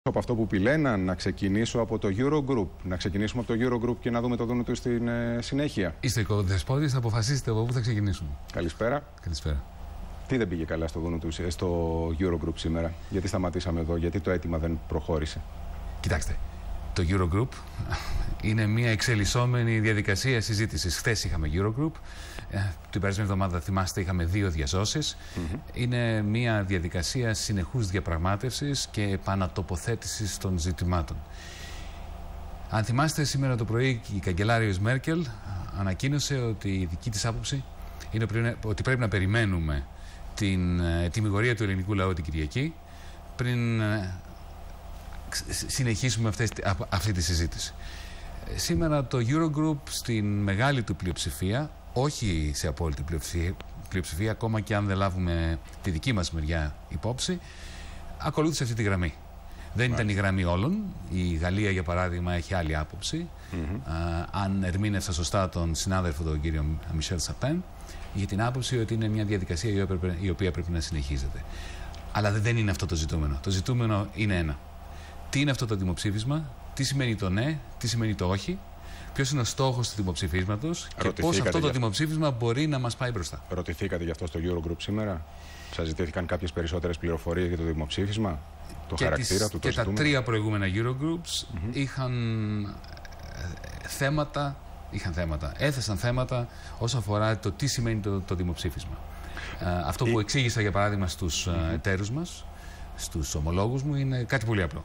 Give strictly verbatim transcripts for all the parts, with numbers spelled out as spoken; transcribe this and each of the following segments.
Από αυτό που πηλένα, να ξεκινήσω από το Eurogroup. Να ξεκινήσουμε από το Eurogroup και να δούμε το δούνο του στην ε, συνέχεια. Είστε οικοδεσπότης, θα αποφασίσετε από πού θα ξεκινήσουμε. Καλησπέρα. Καλησπέρα. Τι δεν πήγε καλά στο δούνο του, στο Eurogroup σήμερα, γιατί σταματήσαμε εδώ, γιατί το αίτημα δεν προχώρησε? Κοιτάξτε, το Eurogroup είναι μια εξελισσόμενη διαδικασία συζήτησης. Χθες είχαμε Eurogroup, την περασμένη εβδομάδα, θυμάστε, είχαμε δύο διασώσεις. Mm-hmm. Είναι μια διαδικασία συνεχούς διαπραγμάτευσης και επανατοποθέτησης των ζητημάτων. Αν θυμάστε, σήμερα το πρωί η καγκελάριος Μέρκελ ανακοίνωσε ότι η δική της άποψη είναι ότι πρέπει να περιμένουμε την τιμιγορία του ελληνικού λαού την Κυριακή πριν συνεχίσουμε αυτές, αυτή τη συζήτηση. Σήμερα το Eurogroup στην μεγάλη του πλειοψηφία, όχι σε απόλυτη πλειοψηφία, πλειοψηφία ακόμα και αν δεν λάβουμε τη δική μας μεριά υπόψη, ακολούθησε αυτή τη γραμμή. Δεν ήταν η γραμμή όλων. Η Γαλλία, για παράδειγμα, έχει άλλη άποψη. Mm-hmm. Α, αν ερμήνευσα σωστά τον συνάδελφο, τον κύριο Μισελ Σαπέν, για την άποψη ότι είναι μια διαδικασία η οποία πρέπει να συνεχίζεται. Αλλά δεν είναι αυτό το ζητούμενο. Το ζητούμενο είναι ένα. Τι είναι αυτό το δημοψήφισμα, τι σημαίνει το ναι, τι σημαίνει το όχι, ποιος είναι ο στόχος του δημοψηφίσματος και πώς αυτό το δημοψήφισμα μπορεί να μας πάει μπροστά. Ρωτηθήκατε γι' αυτό στο Eurogroup σήμερα? Σας ζητήθηκαν κάποιες περισσότερες πληροφορίες για το δημοψήφισμα, το και χαρακτήρα τις, του, το Και ζητούμενο? Τα τρία προηγούμενα Eurogroups mm-hmm. είχαν θέματα, είχαν θέματα, έθεσαν θέματα όσον αφορά το τι σημαίνει το, το δημοψήφισμα. Uh, αυτό που εξήγησα, για παράδειγμα, στους mm-hmm. εταίρους μας, στους ομολόγους μου, είναι κάτι πολύ απλό.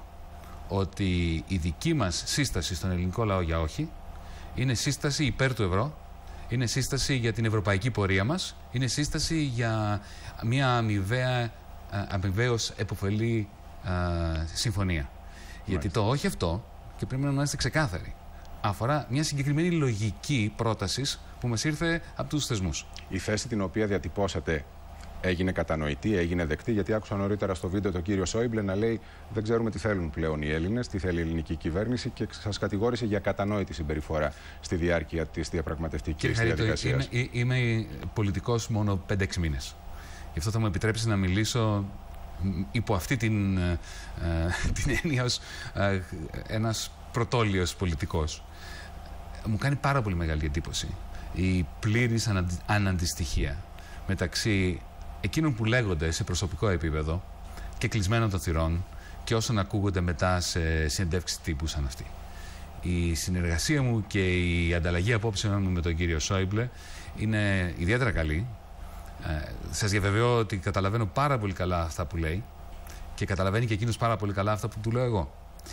Ότι η δική μας σύσταση στον ελληνικό λαό για όχι είναι σύσταση υπέρ του ευρώ, είναι σύσταση για την ευρωπαϊκή πορεία μας, είναι σύσταση για μια αμοιβαία, αμοιβαίως επωφελή α, συμφωνία. Μάλιστα. Γιατί το όχι αυτό, και πρέπει να είμαστε ξεκάθαροι, αφορά μια συγκεκριμένη λογική πρότασης που μας ήρθε από τους θεσμούς. Η θέση την οποία διατυπώσατε έγινε κατανοητή, έγινε δεκτή? Γιατί άκουσα νωρίτερα στο βίντεο τον κύριο Σόιμπλε να λέει δεν ξέρουμε τι θέλουν πλέον οι Έλληνες, τι θέλει η ελληνική κυβέρνηση, και σας κατηγόρησε για κατανόητη συμπεριφορά στη διάρκεια της διαπραγματευτικής διαδικασίας. Είμαι, είμαι πολιτικός μόνο πέντε έξι μήνες. Γι' αυτό θα μου επιτρέψει να μιλήσω υπό αυτή την, ε, την έννοια ως ε, ένας πρωτόλιος πολιτικός. Μου κάνει πάρα πολύ μεγάλη εντύπωση η πλήρης ανα, αναντιστοιχία μεταξύ εκείνων που λέγονται σε προσωπικό επίπεδο και κλεισμένων των θυρών και όσων ακούγονται μετά σε συνεντεύξεις τύπου σαν αυτή. Η συνεργασία μου και η ανταλλαγή απόψεων μου με τον κύριο Σόιμπλε είναι ιδιαίτερα καλή. Ε, σας διαβεβαιώ ότι καταλαβαίνω πάρα πολύ καλά αυτά που λέει και καταλαβαίνει και εκείνος πάρα πολύ καλά αυτά που του λέω εγώ.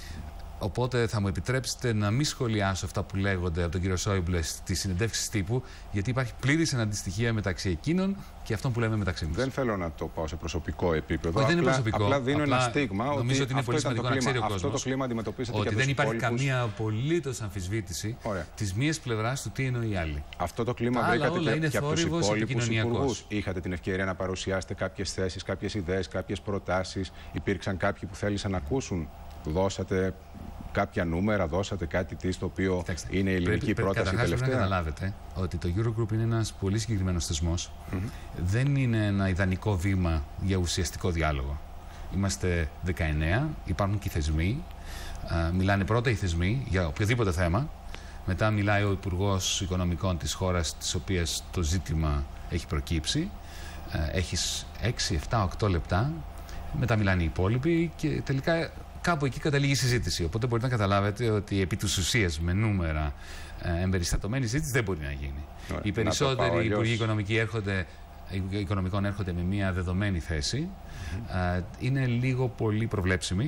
Οπότε θα μου επιτρέψετε να μην σχολιάσω αυτά που λέγονται από τον κύριο Σόιμπλε στις συνεντεύξεις τύπου, γιατί υπάρχει πλήρης αναντιστοιχία μεταξύ εκείνων και αυτών που λέμε μεταξύ μας. Δεν θέλω να το πάω σε προσωπικό επίπεδο. Όχι, δεν είναι προσωπικό. Απλά δίνω απλά ένα στίγμα. Νομίζω ότι, ότι είναι πολύ σημαντικό να ξέρει ο κόσμος. Αυτό το κλίμα αντιμετωπίσατε ότι και δεν υπάρχει υπόλοιπους... καμία απολύτως αμφισβήτηση της μίας πλευράς του τι εννοεί η άλλη. Αυτό το κλίμα βρήκατε και, και από τους υπόλοιπους υπουργούς. Είχατε την ευκαιρία να παρουσιάσετε κάποιες θέσεις, κάποιες ιδέες, κάποιες προτάσεις? Υπήρξαν κάποιοι που θέλησαν να ακούσουν? Δώσατε κάποια νούμερα, δώσατε κάτι τι στο οποίο Κοιτάξτε, είναι η ελληνική πρέπει, πρόταση καταρχάς, τελευταία? Πρέπει να καταλάβετε ότι το Eurogroup είναι ένας πολύ συγκεκριμένος θεσμός. Mm-hmm. Δεν είναι ένα ιδανικό βήμα για ουσιαστικό διάλογο. Είμαστε δεκαεννέα, υπάρχουν και οι θεσμοί. Α, μιλάνε πρώτα οι θεσμοί για οποιοδήποτε θέμα. Μετά μιλάει ο Υπουργός Οικονομικών της χώρας της οποίας το ζήτημα έχει προκύψει. Έχεις έξι, επτά, οκτώ λεπτά. Μετά μιλάνε οι υπόλοιποι και τελικά κάπου εκεί καταλήγει η συζήτηση. Οπότε μπορείτε να καταλάβετε ότι επί της ουσίας με νούμερα ε, εμπεριστατωμένη συζήτηση δεν μπορεί να γίνει. Ωραία, οι περισσότεροι υπουργοί οικονομικοί έρχονται, οικονομικών έρχονται με μια δεδομένη θέση. Mm-hmm. ε, είναι λίγο πολύ προβλέψιμη.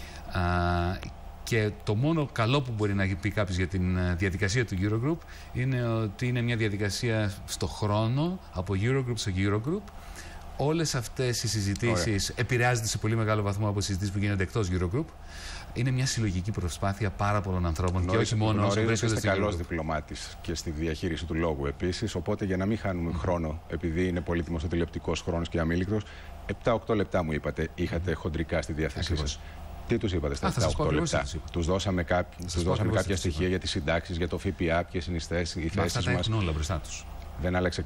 Ε, και το μόνο καλό που μπορεί να πει κάποιος για την διαδικασία του Eurogroup είναι ότι είναι μια διαδικασία στο χρόνο, από Eurogroup στο Eurogroup. Όλες αυτές οι συζητήσεις επηρεάζονται σε πολύ μεγάλο βαθμό από συζητήσεις που γίνονται εκτός Eurogroup. Είναι μια συλλογική προσπάθεια πάρα πολλών ανθρώπων. Γνωρίζετε, και όχι μόνο όσων βρίσκονται στο Eurogroup. Είστε καλός διπλωμάτης και στη διαχείριση του λόγου επίσης. Οπότε για να μην χάνουμε mm. χρόνο, επειδή είναι πολύτιμος ο τηλεοπτικός χρόνος και αμήλικτος, επτά οκτώ λεπτά μου είπατε είχατε χοντρικά στη διάθεσή σας. Τι τους είπατε στα επτά οκτώ λεπτά? Τους δώσαμε, κά... τους δώσαμε κάποια στοιχεία για τις συντάξεις, για το ΦΠΑ, ποιες είναι οι θέσεις μας? Αυτά τα έχουν όλα μπροστά τους. Δεν άλλαξε κάτι?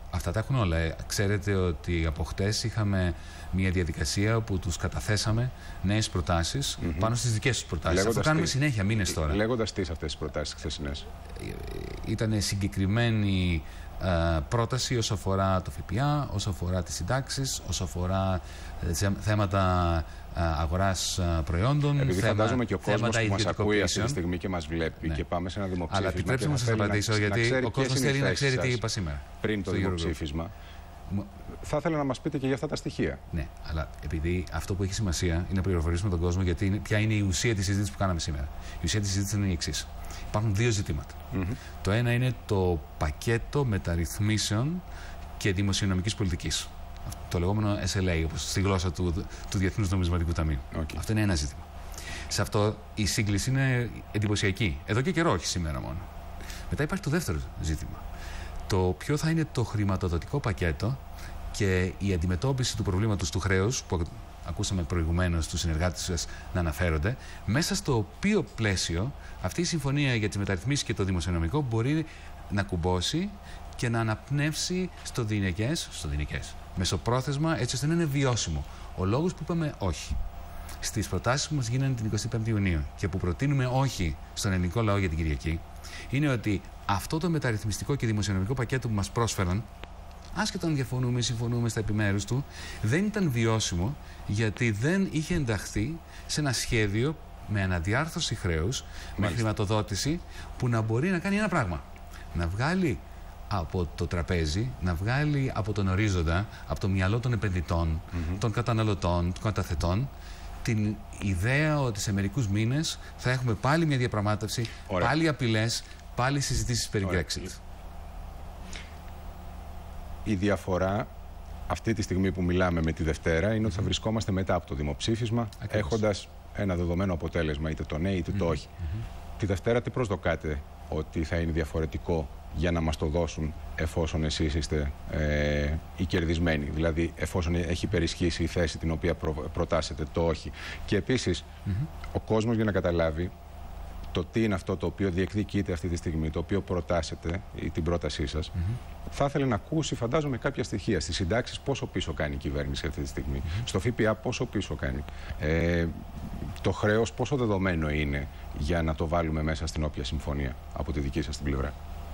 Αυτά τα έχουν όλα. Ξέρετε ότι από χτες είχαμε μια διαδικασία που τους καταθέσαμε νέες προτάσεις mm-hmm. πάνω στις δικές τους προτάσεις. Αυτό κάνουμε τι, συνέχεια, μήνες τώρα. Λέγοντας τι σε αυτές τις προτάσεις χθεσινές? Ήταν συγκεκριμένη uh, πρόταση όσο αφορά το ΦΠΑ, όσο αφορά τις συντάξεις, όσο αφορά uh, θέματα uh, αγοράς uh, προϊόντων. Επειδή θέμα, φαντάζομαι και ο κόσμος που μας ακούει αυτή τη στιγμή και μας βλέπει, ναι. και πάμε σε ένα δημοψήφισμα. Αλλά επιτρέψτε μου να σας απαντήσω, να, γιατί να ο κόσμος θέλει να ξέρει τι είπα σήμερα. Πριν το δημοψήφισμα. Θα ήθελα να μας πείτε και για αυτά τα στοιχεία. Ναι, αλλά επειδή αυτό που έχει σημασία είναι να πληροφορήσουμε τον κόσμο γιατί είναι, ποια είναι η ουσία της συζήτησης που κάναμε σήμερα. Η ουσία της συζήτησης είναι η εξής. Υπάρχουν δύο ζητήματα. Mm-hmm. Το ένα είναι το πακέτο μεταρρυθμίσεων και δημοσιονομικής πολιτικής. Το λεγόμενο ες ελ έι, όπως στη γλώσσα του, του Διεθνούς Νομισματικού Ταμείου. Okay. Αυτό είναι ένα ζήτημα. Σε αυτό η σύγκληση είναι εντυπωσιακή. Εδώ και καιρό, όχι σήμερα μόνο. Μετά υπάρχει το δεύτερο ζήτημα. Το ποιο θα είναι το χρηματοδοτικό πακέτο και η αντιμετώπιση του προβλήματος του χρέους, που ακούσαμε προηγουμένως τους συνεργάτες σας να αναφέρονται, μέσα στο οποίο πλαίσιο αυτή η συμφωνία για τις μεταρρυθμίσεις και το δημοσιονομικό μπορεί να κουμπώσει και να αναπνεύσει στο διηνεκές, στο διηνεκές, μεσοπρόθεσμα, έτσι ώστε να είναι βιώσιμο. Ο λόγος που είπαμε όχι στις προτάσεις που μας γίνανε την εικοστή πέμπτη Ιουνίου και που προτείνουμε όχι στον ελληνικό λαό για την Κυριακή, είναι ότι αυτό το μεταρρυθμιστικό και δημοσιονομικό πακέτο που μας πρόσφεραν, άσχετα αν διαφωνούμε ή συμφωνούμε στα επιμέρους του, δεν ήταν βιώσιμο γιατί δεν είχε ενταχθεί σε ένα σχέδιο με αναδιάρθρωση χρέους, με χρηματοδότηση που να μπορεί να κάνει ένα πράγμα. Να βγάλει από το τραπέζι, να βγάλει από τον ορίζοντα, από το μυαλό των επενδυτών, mm-hmm. των καταναλωτών, των καταθετών, την ιδέα ότι σε μερικούς μήνες θα έχουμε πάλι μια διαπραγμάτευση, Ωραία. πάλι απειλές, πάλι συζητήσεις περί Brexit. Η διαφορά αυτή τη στιγμή που μιλάμε με τη Δευτέρα είναι mm-hmm. ότι θα βρισκόμαστε μετά από το δημοψήφισμα, έχοντας ένα δεδομένο αποτέλεσμα, είτε το ναι είτε mm-hmm. το όχι. Mm-hmm. Τη Δευτέρα τι προσδοκάτε ότι θα είναι διαφορετικό για να μας το δώσουν, εφόσον εσείς είστε ε, οι κερδισμένοι, δηλαδή εφόσον έχει υπερισχύσει η θέση την οποία προ, προτάσετε το όχι. Και επίσης mm-hmm. ο κόσμος, για να καταλάβει το τι είναι αυτό το οποίο διεκδικείτε αυτή τη στιγμή, το οποίο προτάσετε ή την πρότασή σας, mm-hmm. θα ήθελε να ακούσει, φαντάζομαι, κάποια στοιχεία. Στις συντάξεις πόσο πίσω κάνει η κυβέρνηση αυτή τη στιγμή, mm-hmm. στο ΦΠΑ πόσο πίσω κάνει, ε, το χρέος πόσο δεδομένο είναι για να το βάλουμε μέσα στην όποια συμφωνία από τη δική σας την πλευρά.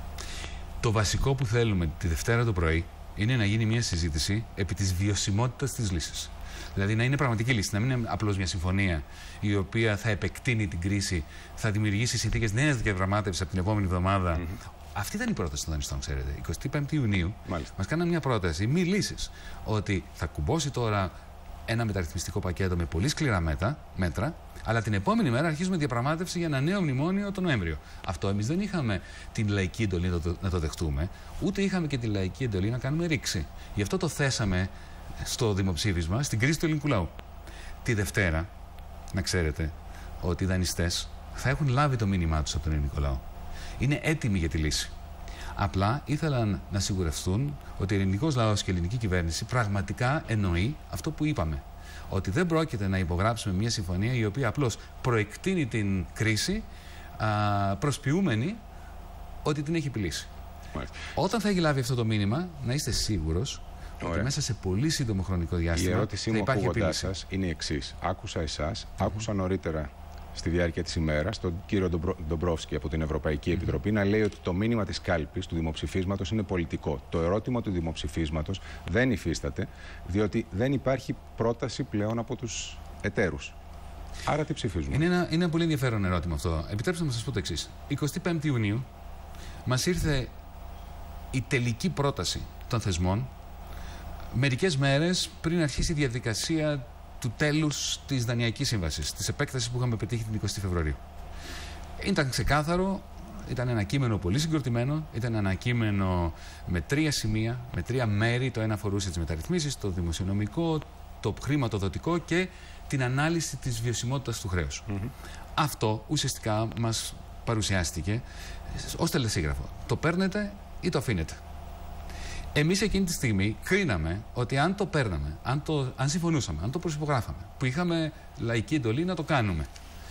Το βασικό που θέλουμε τη Δευτέρα το πρωί είναι να γίνει μια συζήτηση επί της βιωσιμότητας της λύσης. Δηλαδή να είναι πραγματική λύση, να μην είναι απλώς μια συμφωνία η οποία θα επεκτείνει την κρίση, θα δημιουργήσει συνθήκες νέας διαπραγμάτευσης από την επόμενη εβδομάδα. Mm-hmm. Αυτή ήταν η πρόταση των δανειστών, ξέρετε. εικοστή πέμπτη Ιουνίου μας κάνανε μια πρόταση, μη λύσης, ότι θα κουμπώσει τώρα ένα μεταρρυθμιστικό πακέτο με πολύ σκληρά μέτρα, μέτρα, αλλά την επόμενη μέρα αρχίζουμε διαπραγμάτευση για ένα νέο μνημόνιο τον Νοέμβριο. Αυτό εμείς δεν είχαμε την λαϊκή εντολή να το, να το δεχτούμε, ούτε είχαμε και τη λαϊκή εντολή να κάνουμε ρήξη. Γι' αυτό το θέσαμε στο δημοψήφισμα, στην κρίση του ελληνικού λαού. Τη Δευτέρα, να ξέρετε ότι οι δανειστές θα έχουν λάβει το μήνυμά τους από τον ελληνικό λαό. Είναι έτοιμοι για τη λύση. Απλά ήθελαν να σιγουρευτούν ότι ο ελληνικός λαός και η ελληνική κυβέρνηση πραγματικά εννοεί αυτό που είπαμε. Ότι δεν πρόκειται να υπογράψουμε μια συμφωνία η οποία απλώς προεκτείνει την κρίση, α, προσποιούμενη ότι την έχει επιλύσει. Μάλιστα. Όταν θα έχει λάβει αυτό το μήνυμα, να είστε σίγουρος Ωραία. ότι μέσα σε πολύ σύντομο χρονικό διάστημα η ερώτησή μου ακούγοντάς σας είναι η εξής. Άκουσα εσάς, mm-hmm. άκουσα νωρίτερα στη διάρκεια της ημέρας τον κύριο Ντομπρόφσκι από την Ευρωπαϊκή mm-hmm. Επιτροπή να λέει ότι το μήνυμα της κάλπης του δημοψηφίσματος είναι πολιτικό. Το ερώτημα του δημοψηφίσματος δεν υφίσταται, διότι δεν υπάρχει πρόταση πλέον από τους εταίρους. Άρα τι ψηφίζουμε? Είναι ένα, είναι ένα πολύ ενδιαφέρον ερώτημα αυτό. Επιτρέψτε να σας πω το εξής. εικοστή πέμπτη Ιουνίου μας ήρθε η τελική πρόταση των θεσμών μερικές μέρες πριν αρχίσει η διαδικασία του τέλους της Δανειακής Σύμβασης, της επέκτασης που είχαμε πετύχει την εικοστή Φεβρουαρίου. Ήταν ξεκάθαρο, ήταν ένα κείμενο πολύ συγκροτημένο, ήταν ένα κείμενο με τρία σημεία, με τρία μέρη. Το ένα αφορούσε τις μεταρρυθμίσεις, το δημοσιονομικό, το χρηματοδοτικό και την ανάλυση της βιωσιμότητας του χρέους. Mm-hmm. Αυτό ουσιαστικά μας παρουσιάστηκε ως τελεσίγραφο. Το παίρνετε ή το αφήνετε. Εμείς εκείνη τη στιγμή κρίναμε ότι αν το παίρναμε, αν, το, αν συμφωνούσαμε, αν το προσυπογράφαμε, που είχαμε λαϊκή εντολή να το κάνουμε,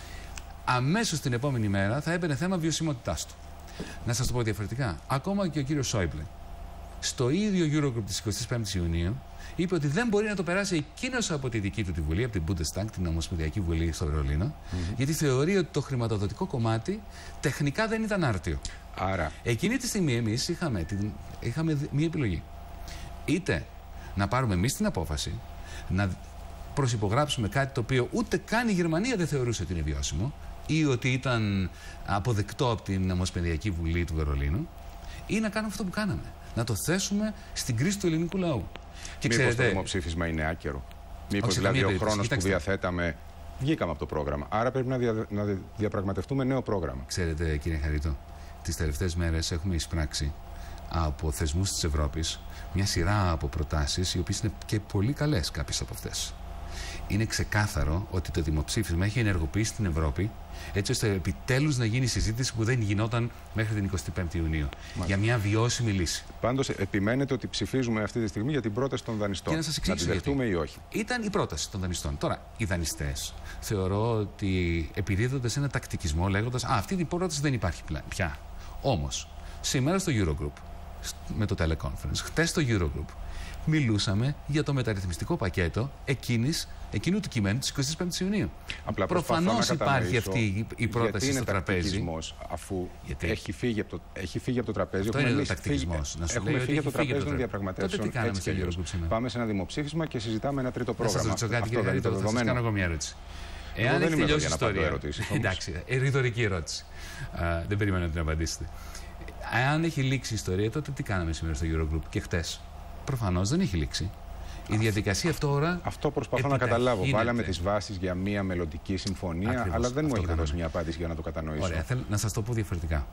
αμέσως την επόμενη μέρα θα έμπαινε θέμα βιωσιμότητάς του. Να σας το πω διαφορετικά. Ακόμα και ο κύριος Σόιμπλε, στο ίδιο Eurogroup της εικοστής πέμπτης Ιουνίου, είπε ότι δεν μπορεί να το περάσει εκείνος από τη δική του τη Βουλή, από την Bundestag, την Ομοσπονδιακή Βουλή στο Βερολίνο, mm-hmm. γιατί θεωρεί ότι το χρηματοδοτικό κομμάτι τεχνικά δεν ήταν άρτιο. Άρα. Εκείνη τη στιγμή εμείς είχαμε, είχαμε μία επιλογή. Είτε να πάρουμε εμείς την απόφαση, να προσυπογράψουμε κάτι το οποίο ούτε καν η Γερμανία δεν θεωρούσε ότι είναι βιώσιμο, ή ότι ήταν αποδεκτό από την Ομοσπονδιακή Βουλή του Βερολίνου, ή να κάνουμε αυτό που κάναμε. Να το θέσουμε στην κρίση του ελληνικού λαού. Και μήπως ξέρετε, το δημοψήφισμα είναι άκερο. Μήπως δηλαδή ο χρόνος που διαθέταμε, βγήκαμε από το πρόγραμμα. Άρα πρέπει να, δια, να διαπραγματευτούμε νέο πρόγραμμα. Ξέρετε, κύριε Χαρίτο, τις τελευταίες μέρες έχουμε εισπράξει από θεσμούς της Ευρώπης μια σειρά από προτάσεις, οι οποίες είναι και πολύ καλές κάποιες από αυτές. Είναι ξεκάθαρο ότι το δημοψήφισμα έχει ενεργοποιήσει την Ευρώπη έτσι ώστε επιτέλους να γίνει συζήτηση που δεν γινόταν μέχρι την εικοστή πέμπτη Ιουνίου. Μάλιστα. Για μια βιώσιμη λύση. Πάντως, επιμένετε ότι ψηφίζουμε αυτή τη στιγμή για την πρόταση των δανειστών. Και να σας εξηγήσω. Να τη δεχτούμε ή όχι. Ήταν η πρόταση των δανειστών. Τώρα, οι δανειστές θεωρώ ότι επιδίδονται σε ένα τακτικισμό λέγοντας «Α, αυτή η πρόταση δεν υπάρχει πια». Όμως, σήμερα στο Eurogroup, με το teleconference, χτες στο Eurogroup, μιλούσαμε για το μεταρρυθμιστικό πακέτο εκείνης, εκείνου του κειμένου της εικοστής πέμπτης Ιουνίου. Προφανώς υπάρχει αυτή η πρόταση στο τραπέζι. Αφού έχει φύγει, από το, έχει φύγει από το τραπέζι. Αυτό είναι ο τακτικισμός. Να σου έχουμε φύγει από το τραπέζι των διαπραγματεύσεων. Τότε τι κάναμε στο Eurogroup σήμερα? Πάμε σε ένα δημοψήφισμα και συζητάμε ένα τρίτο πρόγραμμα. Θα σας ρωτήσω κάτι, κύριε Χαρίτο, θα σας κάνω εγώ μια ερώτηση. Εάν έχει τελειώσει η ιστορία. Εντάξει, ρητορική ερώτηση. Δεν περιμένω να την απαντήσετε. Αν έχει λήξει η ιστορία, τότε τι κάναμε σήμερα στο Eurogroup και χτες? Προφανώς δεν έχει λήξει. Η διαδικασία αυτό τώρα. Αυτό προσπαθώ να καταλάβω. Βάλαμε τις βάσεις για μια μελλοντική συμφωνία, ακριβώς, αλλά δεν μου έχετε δώσει μια απάντηση για να το κατανοήσω. Ωραία, θέλω να σας το πω διαφορετικά.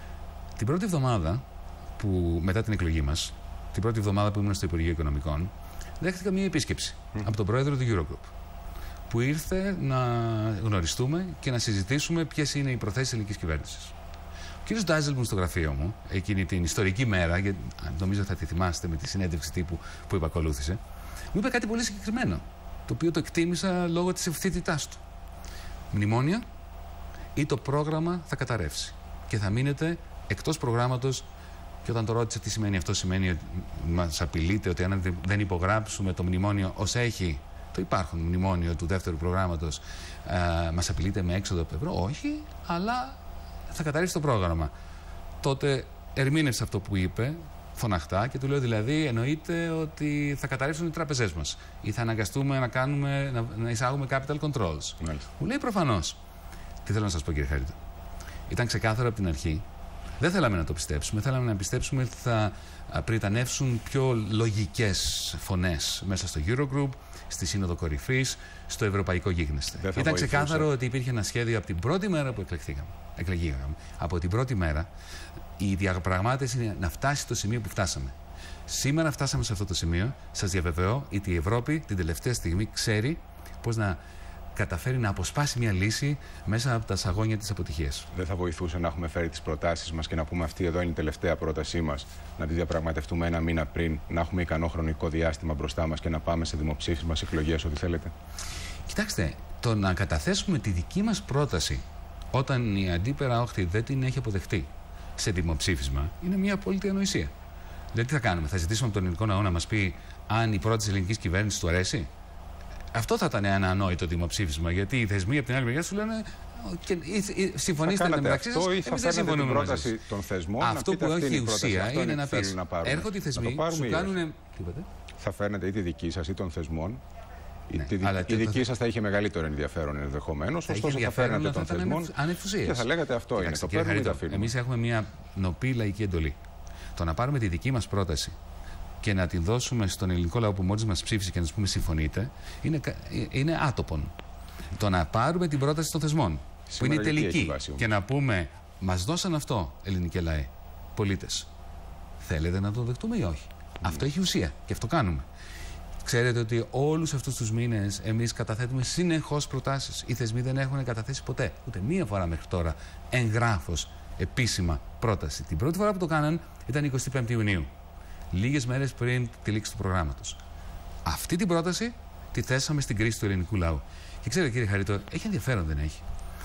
Την πρώτη εβδομάδα που, μετά την εκλογή μας, την πρώτη εβδομάδα που ήμουν στο Υπουργείο Οικονομικών, δέχτηκα μια επίσκεψη mm. από τον πρόεδρο του Eurogroup, που ήρθε να γνωριστούμε και να συζητήσουμε ποιες είναι οι προθέσεις της ελληνικής κυβέρνησης. Ο κ. Ντάιζελμπλουμ στο γραφείο μου, εκείνη την ιστορική μέρα, γιατί νομίζω θα τη θυμάστε με τη συνέντευξη τύπου που επακολούθησε, μου είπε κάτι πολύ συγκεκριμένο, το οποίο το εκτίμησα λόγω της ευθύτητάς του. Μνημόνια ή το πρόγραμμα θα καταρρεύσει και θα μείνετε εκτός προγράμματος. Και όταν το ρώτησε τι σημαίνει αυτό, σημαίνει ότι μας απειλείτε ότι αν δεν υπογράψουμε το μνημόνιο ως έχει, το υπάρχον μνημόνιο του δεύτερου προγράμματος, ε, μας απειλείτε με έξοδο από το ευρώ? Όχι, αλλά θα καταρρεύσει το πρόγραμμα. Τότε ερμήνευσε αυτό που είπε φωναχτά και του λέω δηλαδή εννοείται ότι θα καταρρεύσουν οι τράπεζές μας ή θα αναγκαστούμε να, κάνουμε, να, να εισάγουμε capital controls. Μάλιστα. Μου λέει προφανώς. Τι θέλω να σας πω, κύριε Χαρίτο? Ήταν ξεκάθαρο από την αρχή. Δεν θέλαμε να το πιστέψουμε. Θέλαμε να πιστέψουμε ότι θα πριτανεύσουν πιο λογικές φωνές μέσα στο Eurogroup, στη Σύνοδο Κορυφής, στο Ευρωπαϊκό Γίγνεσθε. Ήταν βοηθούσε. Ξεκάθαρο ότι υπήρχε ένα σχέδιο από την πρώτη μέρα που εκλεγήκαμε. εκλεγήκαμε. Από την πρώτη μέρα η διαπραγμάτευση είναι να φτάσει στο σημείο που φτάσαμε. Σήμερα φτάσαμε σε αυτό το σημείο. Σας διαβεβαιώ ότι η Ευρώπη την τελευταία στιγμή ξέρει πώς να καταφέρει να αποσπάσει μια λύση μέσα από τα σαγόνια της αποτυχίας. Δεν θα βοηθούσε να έχουμε φέρει τις προτάσεις μας και να πούμε αυτή εδώ είναι η τελευταία πρότασή μας, να τη διαπραγματευτούμε ένα μήνα πριν, να έχουμε ικανό χρονικό διάστημα μπροστά μας και να πάμε σε δημοψήφισμα, σε εκλογές, ό,τι θέλετε? Κοιτάξτε, το να καταθέσουμε τη δική μας πρόταση όταν η αντίπερα όχθη δεν την έχει αποδεχτεί σε δημοψήφισμα είναι μια απόλυτη ανοησία. Δηλαδή τι θα κάνουμε, θα ζητήσουμε από τον ελληνικό λαό να μας πει αν η πρόταση της ελληνικής κυβέρνησης του αρέσει? Αυτό θα ήταν ένα ανόητο δημοψήφισμα, γιατί οι θεσμοί από την άλλη μεριά σου λένε και συμφωνήστε μεταξύ σας, εμείς δεν συμφωνούμε μαζί σας. Των θεσμών, αυτό που έχει η ουσία είναι να πεις, έρχονται οι θεσμοί, σου κάνουν... Θα φέρνετε ή τη δική σας ή των θεσμών. Ναι, η αλλά η δική σας θα είχε μεγαλύτερο ενδιαφέρον ενδεχομένως, ωστόσο θα φέρνετε των θεσμών και θα λέγατε αυτό είναι, το παίρνουμε ή το αφήνουμε. Εμείς έχουμε μια νοπή λαϊκή εντολή. Το να πάρουμε τη δική μας πρόταση και να την δώσουμε στον ελληνικό λαό που μόλις μας ψήφισε και να τους πούμε συμφωνείτε, είναι, είναι άτοπον. Το να πάρουμε την πρόταση των θεσμών, που είναι τελική, και να πούμε μας δώσαν αυτό, ελληνικέ λαέ, πολίτες, θέλετε να το δεχτούμε ή όχι? Mm. Αυτό έχει ουσία και αυτό κάνουμε. Ξέρετε ότι όλους αυτούς τους μήνες εμείς καταθέτουμε συνεχώς προτάσεις. Οι θεσμοί δεν έχουν καταθέσει ποτέ, ούτε μία φορά μέχρι τώρα, εγγράφος, επίσημα πρόταση. Την πρώτη φορά που το κάναν ήταν εικοστή πέμπτη Ιουνίου. Λίγες μέρες πριν τη λήξη του προγράμματος. Αυτή την πρόταση τη θέσαμε στην κρίση του ελληνικού λαού. Και ξέρετε, κύριε Χαρίτο, έχει ενδιαφέρον, δεν έχει,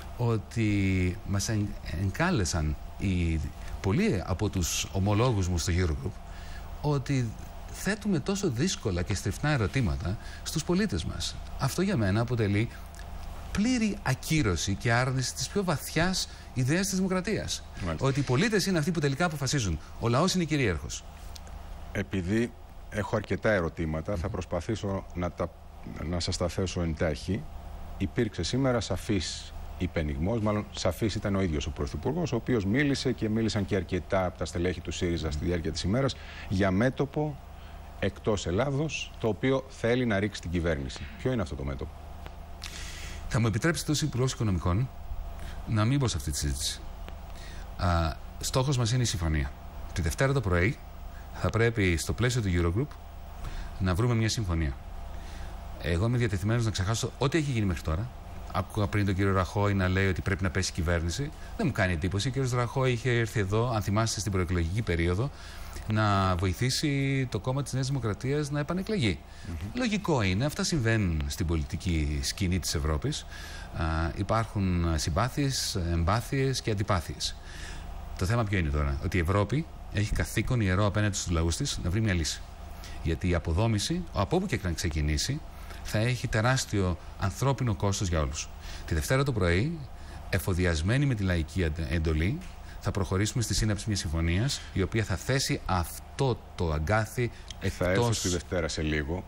ότι μας εγκάλεσαν οι, πολλοί από τους ομολόγους μου στο Eurogroup ότι θέτουμε τόσο δύσκολα και στριφνά ερωτήματα στους πολίτες μας. Αυτό για μένα αποτελεί πλήρη ακύρωση και άρνηση της πιο βαθιάς ιδέας της δημοκρατίας. Μάλιστα. Ότι οι πολίτες είναι αυτοί που τελικά αποφασίζουν. Ο λαός είναι κυρίαρχος. Επειδή έχω αρκετά ερωτήματα, θα προσπαθήσω να, τα, να σας τα θέσω εντάχει. Υπήρξε σήμερα σαφής υπενιγμός, μάλλον σαφής ήταν ο ίδιος ο Πρωθυπουργός, ο οποίος μίλησε και μίλησαν και αρκετά από τα στελέχη του ΣΥΡΙΖΑ στη διάρκεια της ημέρας για μέτωπο εκτός Ελλάδος, το οποίο θέλει να ρίξει την κυβέρνηση. Ποιο είναι αυτό το μέτωπο? Θα μου επιτρέψετε ως Υπουργός Οικονομικών να μην μπω σε αυτή τη συζήτηση. Α, στόχος μας είναι η συμφωνία. Τη Δευτέρα το πρωί θα πρέπει στο πλαίσιο του Eurogroup να βρούμε μια συμφωνία. Εγώ είμαι διατεθειμένος να ξεχάσω ό,τι έχει γίνει μέχρι τώρα. Άκουγα πριν τον κύριο Ραχώη να λέει ότι πρέπει να πέσει η κυβέρνηση. Δεν μου κάνει εντύπωση. Ο κύριος Ραχώη είχε έρθει εδώ, αν θυμάστε, στην προεκλογική περίοδο, να βοηθήσει το κόμμα της Νέας Δημοκρατίας να επανεκλεγεί. Mm-hmm. Λογικό είναι. Αυτά συμβαίνουν στην πολιτική σκηνή της Ευρώπης. Α, υπάρχουν συμπάθειες, εμπάθειες και αντιπάθειες. Το θέμα ποιο είναι τώρα? Ότι η Ευρώπη έχει καθήκον ιερό απέναντι στους λαούς της να βρει μια λύση. Γιατί η αποδόμηση, από όπου και να ξεκινήσει, θα έχει τεράστιο ανθρώπινο κόστος για όλους. Τη Δευτέρα το πρωί, εφοδιασμένοι με τη λαϊκή εντολή, θα προχωρήσουμε στη σύναψη μιας συμφωνίας, η οποία θα θέσει αυτό το αγκάθι εκτός... Θα έρθω στη Δευτέρα σε λίγο.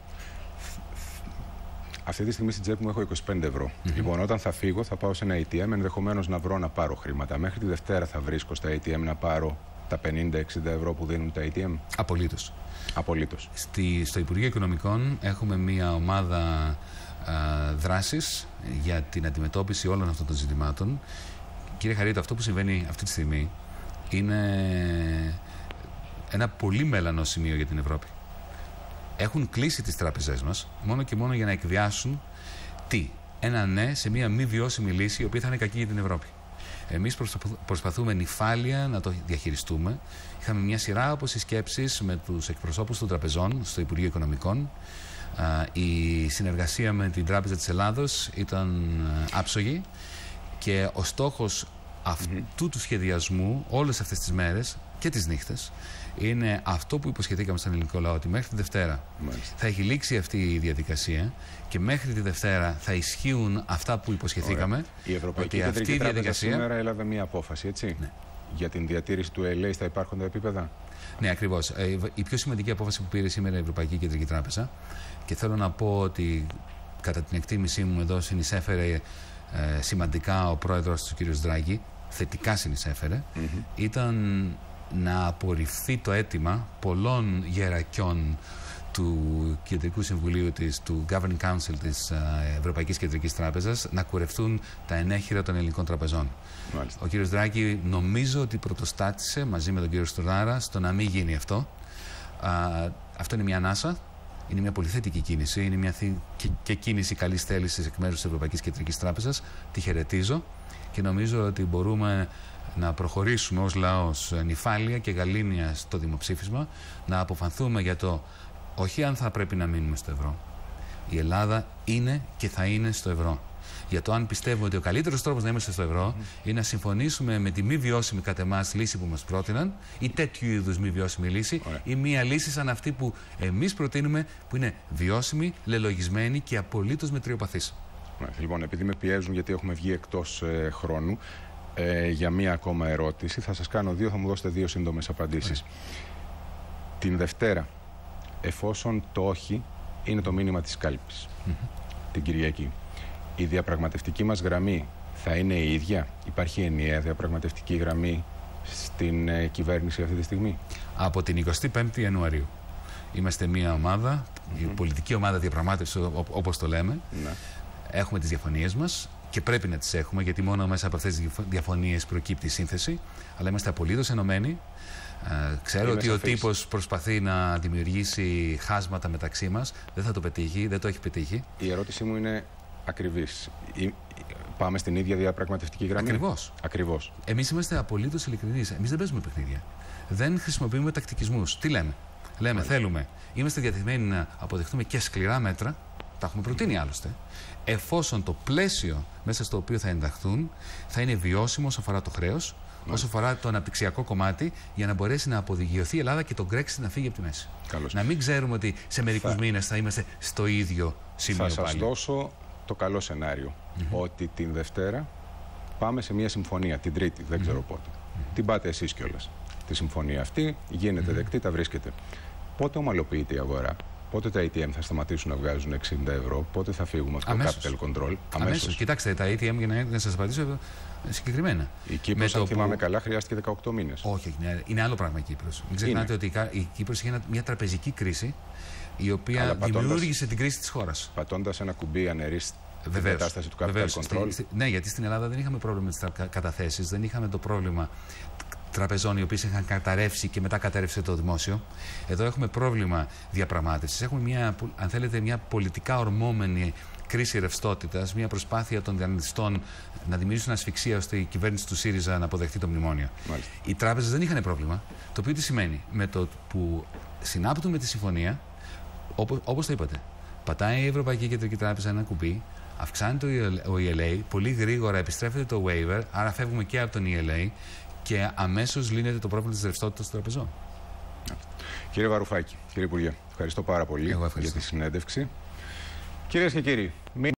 Αυτή τη στιγμή στην τσέπη μου έχω είκοσι πέντε ευρώ. Mm-hmm. Λοιπόν, όταν θα φύγω θα πάω σε ένα έι τι εμ, ενδεχομένως να βρω να πάρω χρήματα. Μέχρι τη Δευτέρα θα βρίσκω στα έι τι εμ να πάρω τα πενήντα εξήντα ευρώ που δίνουν τα έι τι εμ. Απολύτως. Απολύτως. Στη, στο Υπουργείο Οικονομικών έχουμε μια ομάδα α, δράσης για την αντιμετώπιση όλων αυτών των ζητημάτων. Κύριε Χαρίτο, αυτό που συμβαίνει αυτή τη στιγμή είναι ένα πολύ μέλανο σημείο για την Ευρώπη. Έχουν κλείσει τις τράπεζές μας μόνο και μόνο για να εκβιάσουν τι? Ένα ναι σε μια μη βιώσιμη λύση, η οποία θα είναι κακή για την Ευρώπη. Εμείς προσπαθούμε νυφάλια να το διαχειριστούμε. Είχαμε μια σειρά από συσκέψεις με τους εκπροσώπους των τραπεζών στο Υπουργείο Οικονομικών. Η συνεργασία με την Τράπεζα της Ελλάδος ήταν άψογη και ο στόχος αυτού mm-hmm. του σχεδιασμού όλες αυτές τις μέρες και τις νύχτες είναι αυτό που υποσχεθήκαμε στον ελληνικό λαό, ότι μέχρι τη Δευτέρα Μάλιστα. θα έχει λήξει αυτή η διαδικασία και μέχρι τη Δευτέρα θα ισχύουν αυτά που υποσχεθήκαμε. Ωραία. Η Ευρωπαϊκή Κεντρική Τράπεζα σήμερα έλαβε μία απόφαση, έτσι, ναι. για την διατήρηση του ΕΛΕ στα υπάρχοντα επίπεδα. Ναι, ακριβώς. Η πιο σημαντική απόφαση που πήρε σήμερα η Ευρωπαϊκή Κεντρική Τράπεζα, και θέλω να πω ότι κατά την εκτίμησή μου εδώ συνεισέφερε ε, σημαντικά ο πρόεδρος του κ. Ντράγκη, θετικά συνεισέφερε, mm-hmm. ήταν να απορριφθεί το αίτημα πολλών γερακιών του Κεντρικού Συμβουλίου της, του Governing Council της uh, Ευρωπαϊκής Κεντρικής Τράπεζας, να κουρευτούν τα ενέχειρα των ελληνικών τραπεζών. Μάλιστα. Ο κύριος Ντράγκη νομίζω ότι πρωτοστάτησε μαζί με τον κύριο Στουρνάρα στο να μην γίνει αυτό. Uh, αυτό είναι μια ανάσα, είναι μια πολύ θετική κίνηση, είναι μια θη... και, και κίνηση καλής θέλησης εκ μέρους της Ευρωπαϊκής Κεντρικής Τράπεζας. Τη χαιρετίζω και νομίζω ότι μπορούμε να προχωρήσουμε ως λαός νυφάλια και γαλήνια στο δημοψήφισμα, να αποφανθούμε για το όχι αν θα πρέπει να μείνουμε στο ευρώ. Η Ελλάδα είναι και θα είναι στο ευρώ. Για το αν πιστεύουμε ότι ο καλύτερος τρόπος να είμαστε στο ευρώ mm. είναι να συμφωνήσουμε με τη μη βιώσιμη κατ' εμάς λύση που μας πρότειναν, ή τέτοιου είδους μη βιώσιμη λύση, Ωραία. ή μία λύση σαν αυτή που εμείς προτείνουμε, που είναι βιώσιμη, λελογισμένη και απολύτως μετριοπαθής. Λοιπόν, επειδή με πιέζουν γιατί έχουμε βγει εκτός ε, χρόνου, ε, για μία ακόμα ερώτηση, θα σας κάνω δύο, θα μου δώσετε δύο σύντομες απαντήσεις. Ωραία. Την Δευτέρα, εφόσον το όχι είναι το μήνυμα της κάλπης, mm-hmm. την Κυριακή, η διαπραγματευτική μας γραμμή θα είναι η ίδια? Υπάρχει ενιαία διαπραγματευτική γραμμή στην ε, κυβέρνηση αυτή τη στιγμή? Από την εικοστή πέμπτη Ιανουαρίου. Είμαστε μια ομάδα, mm-hmm. η πολιτική ομάδα διαπραγμάτευση, όπως το λέμε. Mm-hmm. Έχουμε τις διαφωνίες μας και πρέπει να τις έχουμε, γιατί μόνο μέσα από αυτές τις διαφωνίες προκύπτει η σύνθεση. Αλλά είμαστε απολύτως ενωμένοι. Uh, ξέρω Είμαι ότι σαφής. Ο τύπος προσπαθεί να δημιουργήσει χάσματα μεταξύ μας. Δεν θα το πετύχει, δεν το έχει πετύχει. Η ερώτησή μου είναι ακριβής. Πάμε στην ίδια διαπραγματευτική γραμμή? Ακριβώς. Ακριβώς. Εμείς είμαστε απολύτως ειλικρινείς. Εμείς δεν παίζουμε παιχνίδια. Δεν χρησιμοποιούμε τακτικισμούς. Τι λέμε? Λέμε, Μάλιστα. θέλουμε. Είμαστε διατεθειμένοι να αποδεχτούμε και σκληρά μέτρα. Τα έχουμε προτείνει άλλωστε. Εφόσον το πλαίσιο μέσα στο οποίο θα ενταχθούν θα είναι βιώσιμο όσον αφορά το χρέος, όσο αφορά το αναπτυξιακό κομμάτι, για να μπορέσει να αποδικαιωθεί η Ελλάδα και το Brexit να φύγει από τη μέση. Καλώς. Να μην ξέρουμε ότι σε μερικούς θα... μήνες θα είμαστε στο ίδιο σημείο. Θα σας δώσω το καλό σενάριο. Mm-hmm. Ότι την Δευτέρα πάμε σε μια συμφωνία, την Τρίτη, δεν ξέρω mm-hmm. πότε. Mm-hmm. Την πάτε εσείς κιόλας. Τη συμφωνία αυτή γίνεται mm-hmm. δεκτή, τα βρίσκεται. Πότε ομαλοποιείται η αγορά? Πότε τα έι τι εμ θα σταματήσουν να βγάζουν εξήντα ευρώ, πότε θα φύγουμε από το capital control? Αμέσως. Κοιτάξτε, τα έι τι εμ, για να, να σας απαντήσω συγκεκριμένα. Η Κύπρος, αν θυμάμαι που... καλά, χρειάστηκε δεκαοκτώ μήνες. Όχι, είναι άλλο πράγμα η Κύπρος. Μην ξεχνάτε ότι η Κύπρος είχε μια τραπεζική κρίση, η οποία αλλά δημιούργησε πατώντας, την κρίση της χώρας. Πατώντας ένα κουμπί ανερής την κατάσταση του capital βεβαίως. control. Στη, ναι, γιατί στην Ελλάδα δεν είχαμε πρόβλημα με τις καταθέσεις, δεν είχαμε το πρόβλημα τραπεζών οι οποίες είχαν καταρρεύσει και μετά κατέρευσε το δημόσιο. Εδώ έχουμε πρόβλημα διαπραγμάτευσης. Έχουμε μια, αν θέλετε, μια πολιτικά ορμόμενη κρίση ρευστότητας, μια προσπάθεια των δανειστών να δημιουργήσουν ασφυξία ώστε η κυβέρνηση του ΣΥΡΙΖΑ να αποδεχτεί το μνημόνιο. Μάλιστα. Οι τράπεζες δεν είχαν πρόβλημα. Το οποίο τι σημαίνει? Με το που συνάπτουν με τη συμφωνία, όπως, όπως το είπατε, πατάει η Ευρωπαϊκή Κεντρική Τράπεζα ένα κουμπί, αυξάνεται ο ι ελ έι, πολύ γρήγορα επιστρέφεται το waiver, άρα φεύγουμε και από τον ι ελ έι. Και αμέσως λύνεται το πρόβλημα της ρευστότητας των τραπεζών. Κύριε Βαρουφάκη, κύριε Υπουργέ, ευχαριστώ πάρα πολύ για τη συνέντευξη. Κυρίες και κύριοι,